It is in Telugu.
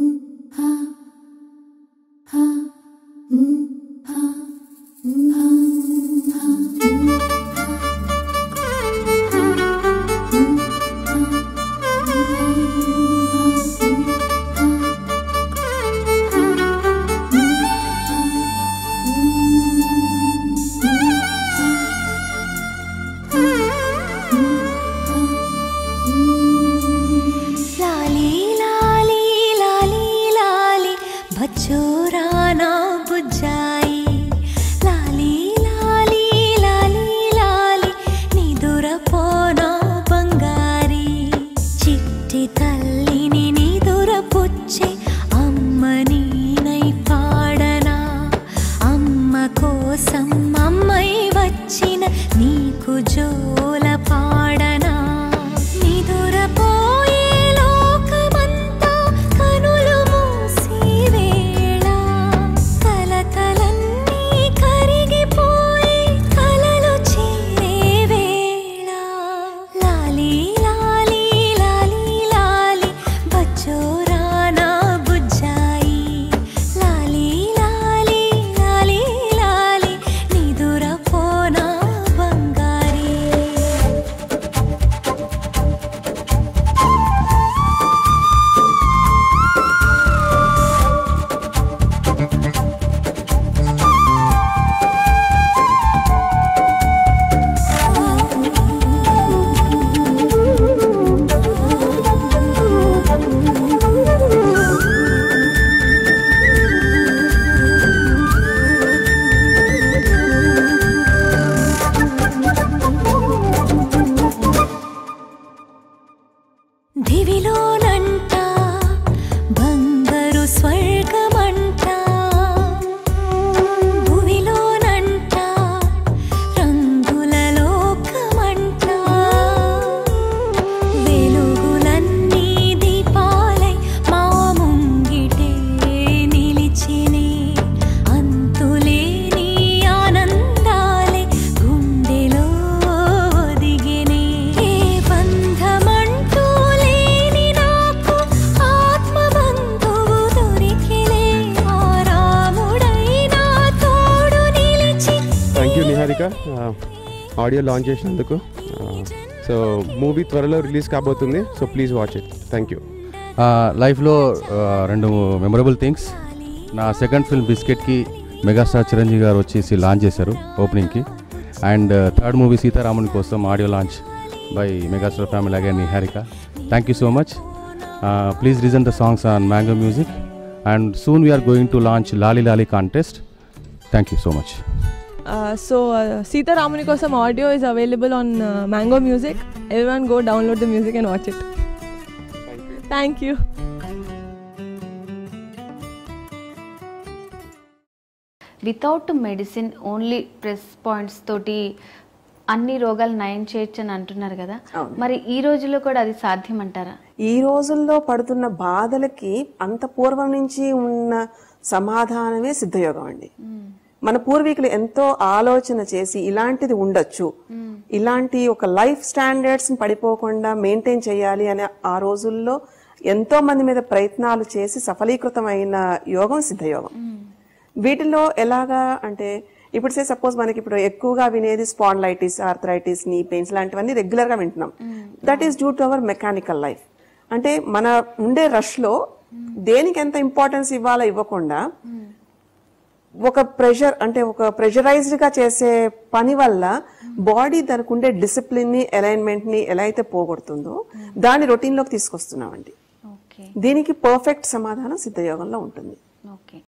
ఆడియో లాంచ్ చేసినందుకు. సో మూవీ త్వరలో రిలీజ్ కాబోతుంది, so please watch it. Thank you. లైఫ్లో రెండు మెమరబుల్ థింగ్స్. నా సెకండ్ ఫిల్మ్ బిస్కెట్కి మెగాస్టార్ చిరంజీవి గారు వచ్చేసి లాంచ్ చేశారు ఓపెనింగ్కి. అండ్ థర్డ్ మూవీ సీతారాముని కోసం audio launch by megastar family again Niharika. Thank you so much. Please listen the songs on Mango Music. And soon we are going to launch Lali Lali contest. Thank you so much. So Sita Ramani kosam audio is available on Mango Music. Everyone go download the music and watch it. Thank you. Without medicine, only press points toti అన్ని రోగాలు నయం చేయొచ్చు అని అంటున్నారు కదా, మరి ఈ రోజుల్లో కూడా అది సాధ్యం అంటారా? ఈ రోజుల్లో పడుతున్న బాధలకి అంత పూర్వం నుంచి ఉన్న సమాధానమే సిద్ధయోగం అండి. మన పూర్వీకులు ఎంతో ఆలోచన చేసి ఇలాంటిది ఉండొచ్చు, ఇలాంటి ఒక లైఫ్ స్టాండర్డ్స్ పడిపోకుండా మెయింటైన్ చేయాలి అనే ఆ రోజుల్లో ఎంతో మంది మీద ప్రయత్నాలు చేసి సఫలీకృతమైన యోగం సిద్ధయోగం. వీటిలో ఎలాగా అంటే ఇప్పుడు సపోజ్ మనకి ఇప్పుడు ఎక్కువగా వినేది స్పాండిలైటిస్, ఆర్థరైటిస్, నీ పెయిన్స్ లాంటివన్నీ రెగ్యులర్ గా వింటున్నాం. That is due to our mechanical life. అంటే మన ఉండే రష్ లో దేనికి ఎంత ఇంపార్టెన్స్ ఇవ్వాలో ఇవ్వకుండా ఒక ప్రెషర్ అంటే ఒక ప్రెషరైజ్డ్ గా చేసే పని వల్ల బాడీ దానికి ఉండే డిసిప్లిన్ ని, అలైన్మెంట్ ని ఎలా అయితే పోగొడుతుందో దాన్ని రొటీన్ లోకి తీసుకొస్తున్నామండి. దీనికి పర్ఫెక్ట్ సమాధానం సిద్ధయోగంలో ఉంటుంది.